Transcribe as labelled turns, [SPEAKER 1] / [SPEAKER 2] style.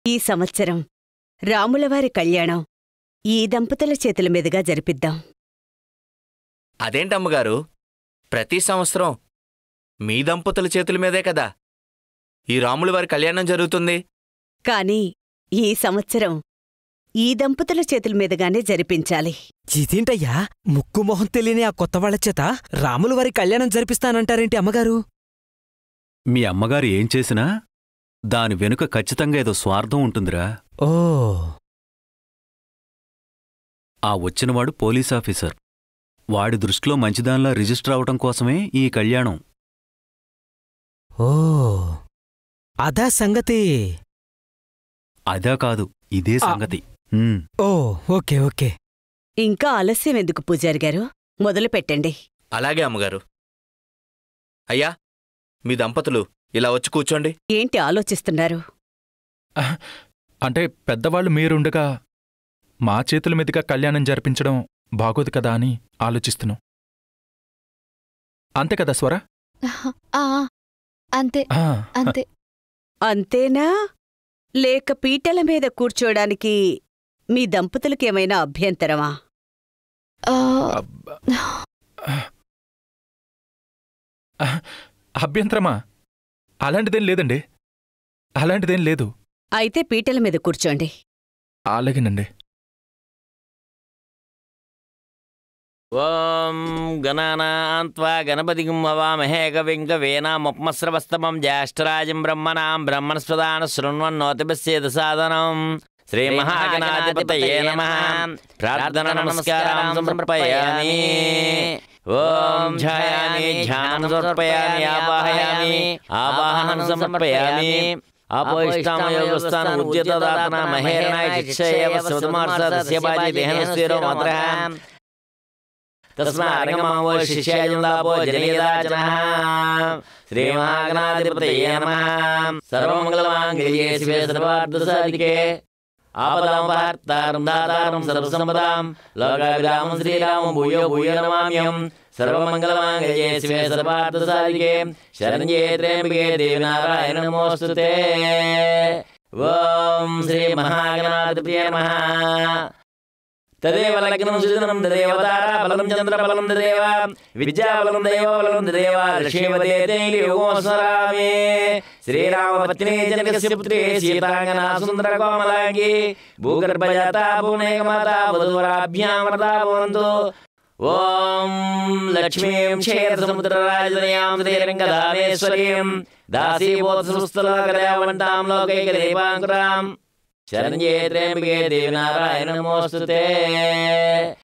[SPEAKER 1] ఈ సంవత్సరం రాములవారి కళ్యాణం ఈ దంపతుల చేతుల మీదుగా జరిపిద్దాం.
[SPEAKER 2] అదేంటమ్మగారు, ప్రతి సంవత్సరం మీ దంపతుల చేతుల మీదే కదా ఈ రాములవారి కళ్యాణం జరుగుతుంది.
[SPEAKER 1] కాని ఈ సంవత్సరం ఈ దంపతుల చేతుల మీదుగానే జరిపించాలి.
[SPEAKER 3] ఇదేంటయ్యా, ముక్కు మొహం తెలియని ఆ కొత్తవాళ్ల చేత రాములవారి కళ్యాణం జరిపిస్తానంటారేంటి అమ్మగారు?
[SPEAKER 4] మీ అమ్మగారు ఏం చేసినా దాని వెనుక ఖచ్చితంగా ఏదో స్వార్థం ఉంటుందిరా.
[SPEAKER 3] ఓ,
[SPEAKER 4] ఆ వచ్చినవాడు పోలీసాఫీసర్. వాడి దృష్టిలో మంచిదానిలా రిజిస్టర్ అవటం కోసమే ఈ కళ్యాణం.
[SPEAKER 3] ఓ, అదా సంగతి.
[SPEAKER 4] అదా కాదు, ఇదే సంగతి.
[SPEAKER 3] ఓ, ఓకే ఓకే.
[SPEAKER 1] ఇంకా ఆలస్యం ఎందుకు పూజారి గారు, మొదలు పెట్టండి.
[SPEAKER 2] అలాగే అమ్మగారు. అయ్యా, మీ దంపతులు ఇలా వచ్చి కూర్చోండి.
[SPEAKER 1] ఏంటి ఆలోచిస్తున్నారు?
[SPEAKER 5] అంటే పెద్దవాళ్ళు మీరుండగా మా చేతుల మీదుగా కళ్యాణం జరిపించడం బాగోదు కదా అని ఆలోచిస్తున్నాం. అంతే కదా స్వర?
[SPEAKER 6] అంతే అంతే.
[SPEAKER 1] అంతేనా? లేక పీటల మీద కూర్చోడానికి మీ దంపతులకేమైనా అభ్యంతరమా?
[SPEAKER 5] అభ్యంతరమా? అలాంటిదేం లేదండి, అలాంటిదేం లేదు.
[SPEAKER 1] అయితే పీటల మీద కూర్చోండి.
[SPEAKER 5] అలాగేనండి.
[SPEAKER 7] ఓం గణానాన్త్వా గణపతిం హవామహే కవిం కవీనాముపమస్రవస్తమం జ్యేష్ఠరాజం బ్రహ్మణాం బ్రహ్మణస్పదాన శృణ్వన్నోతిభిస్సేద సాదనం. శ్రీమహాగణాధిపతయే నమః. ప్రార్థన నమస్కారం సమర్పయామి. ఓం ధ్యాయామి ధ్యానం సమర్పయామి. ఆవాహయామి ఆవాహనం సమర్పయామి. అపోయిష్టామయోగస్థానం ఉద్యతదాతన మహేరణాయ శిక్షయేవ స్వతమార్సదస్య బాజి దేహనస్వేరో మాత్రః తస్మారంగమావో శిష్యాయుందాపో జనయదాచనః. శ్రీమహాగణాధిపతయే నమః. సర్వమంగళమాంగళ్యే శివే సర్వార్థసాధికే ఆపదామపహర్తారం దాతారం సర్వసంపదాం లోకాభిరామం శ్రీరామం భూయో భూయో నమామ్యహం. సర్వమంగళమాంగళ్యే శివే సర్వార్థసాధికే శరణ్యే త్ర్యంబకే దేవి నారాయణ నమోస్తుతే. ఓం శ్రీ మహాగణాధిపతయే నమః. తదేవ లగ్నం సుజనం తదేవ తారాబలం చంద్రబలం తదేవ విద్యాబలం దైవబలం తదేవ లక్ష్మీపదే యోగోస్మరామి. శ్రీరామపత్ని జనకస్య పుత్రే సీతాంగనా సుందర కోమలాంగి భూగర్భజాతా భువనేకమాతా వధూవరాభ్యాం వరదా భవంతు. ఓం లక్ష్మీం క్షేత్రసముద్రరాజనయాం శ్రీరంగధామేశ్వరీం దాసీబోధసుస్థలోకదేవంతాం లోకైకదేవాంకురాం శరణ్యే త్ర్యంబకే దేవి నారాయణ నమోస్తుతే.